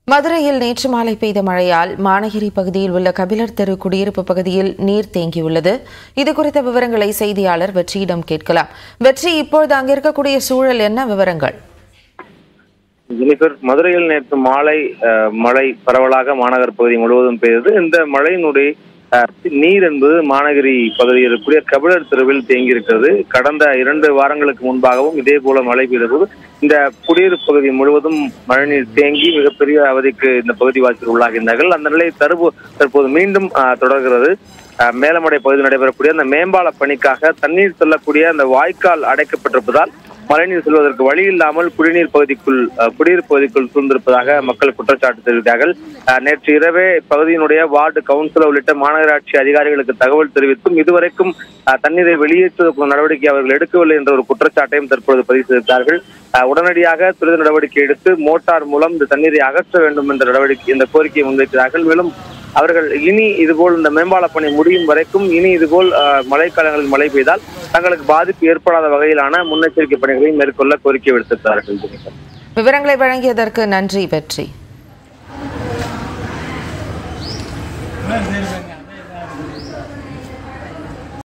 மதுரையில் நேற்று மாலை பெய்த மழையால் மாநகரி பகுதியில் உள்ள கபிலர் தெரு குடியிருப்பு பகுதியில் நீர் தேங்கியுள்ளது. இதுகுறித்த விவரங்களை செய்தியாளர் வெற்றியிடம் கேட்கலாம். வெற்றி, இப்பொழுது அங்கிருக்கக்கூடிய சூழல் என்ன? விவரங்கள். மதுரையில் நேற்று மாலை மழை பரவலாக மாநகர் பகுதி முழுவதும் பெய்தது. இந்த மழையினுடைய நீர் என்பது மாநகரி பகுதியில் இருக்கக்கூடிய கபிலர் தெருவில் தேங்கியிருக்கிறது. கடந்த 2 வாரங்களுக்கு முன்பாகவும் இதே போல மழை பெய்தபோது இந்த குடியிருப்பு பகுதி முழுவதும் மழைநீர் தேங்கி மிகப்பெரிய அவதிக்கு இந்த பகுதிவாசிகள் உள்ளாகின்றார்கள். அந்த நிலை தற்போது மீண்டும் தொடர்கிறது. மேலமடை பகுதியில் நடைபெறக்கூடிய அந்த மேம்பால பணிக்காக தண்ணீர் செல்லக்கூடிய அந்த வாய்க்கால் அடைக்கப்பட்டிருப்பதால் மழைநீர் செல்வதற்கு வழி இல்லாமல் குடியிருப்பு பகுதிக்குள் சூழ்ந்திருப்பதாக மக்கள் குற்றச்சாட்டு தெரிவித்தார்கள். நேற்று இரவே பகுதியினுடைய வார்டு கவுன்சிலர் உள்ளிட்ட மாநகராட்சி அதிகாரிகளுக்கு தகவல் தெரிவித்தும் இதுவரைக்கும் தண்ணீரை வெளியேற்றுவதற்கு நடவடிக்கை அவர்கள் எடுக்கவில்லை என்ற ஒரு குற்றச்சாட்டையும் தற்போது பதிவு செய்தார்கள். உடனடியாக துரித நடவடிக்கை எடுத்து மோட்டார் மூலம் இந்த தண்ணீரை அகற்ற வேண்டும் என்ற கோரிக்கையை முன்வைக்கிறார்கள். மேலும் அவர்கள் இனி இதுபோல் இந்த மேம்பால பணி முடியும் வரைக்கும் இனி இதுபோல் மழைக்காலங்களில் மழை பெய்தால் தங்களுக்கு பாதிப்பு ஏற்படாத வகையிலான முன்னெச்சரிக்கை பணிகளை மேற்கொள்ள கோரிக்கை விடுத்திருக்கிறார்கள். விவரங்களை வழங்கியதற்கு நன்றி வெற்றி.